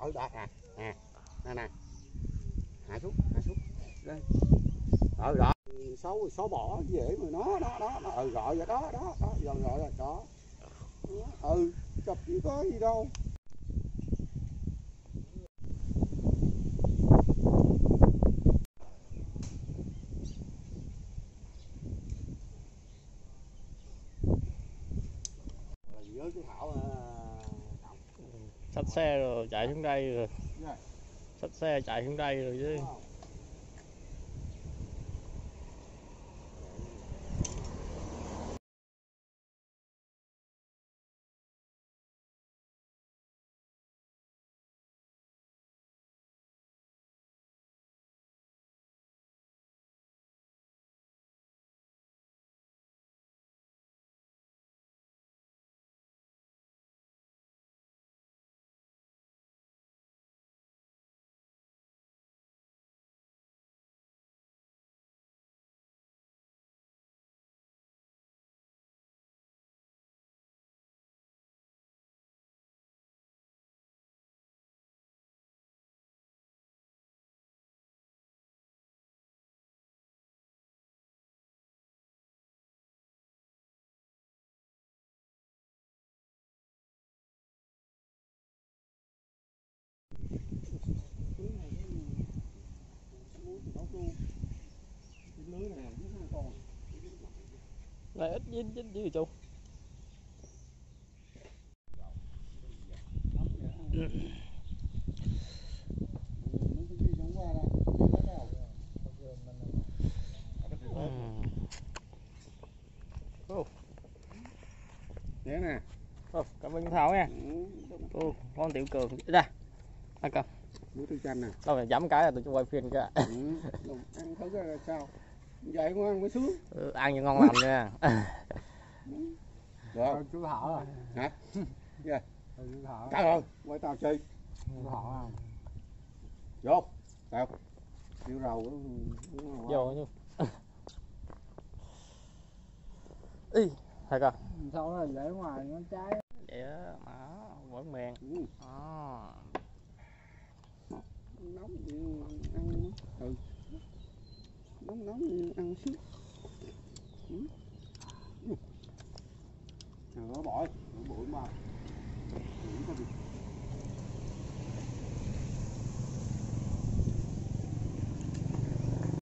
ở đó nè nè hạ xuống đây đó số bỏ dễ mà nó gọi vậy đó rồi đó chụp chứ có gì đâu. Xách xe rồi chạy xuống đây rồi. Xách xe chạy xuống đây rồi chứ. Này ít dính gì chung. Đấy nè. Cảm ơn Thảo nha. Con Tiểu Cường đây. Ăn cơm. Muối tiêu chanh nè. Đâu mà giẫm cái là tôi quay phim kìa. Ăn thử ra sao. Vậy không ăn mới sướng. Ăn cho ngon lành nha. Rồi, chú Thảo rồi. Hả? Dạ. Chú Thảo. Trời ơi, quay tao chơi. Chú Thảo à. Vô. Sao? Điệu rầu Vô chứ. Ý, thật à? Sao là để ngoài nó trái. Vậy á, mà vẫn mềm. Nóng như ăn nóng như ăn súp. Nó bỏ bụi mà.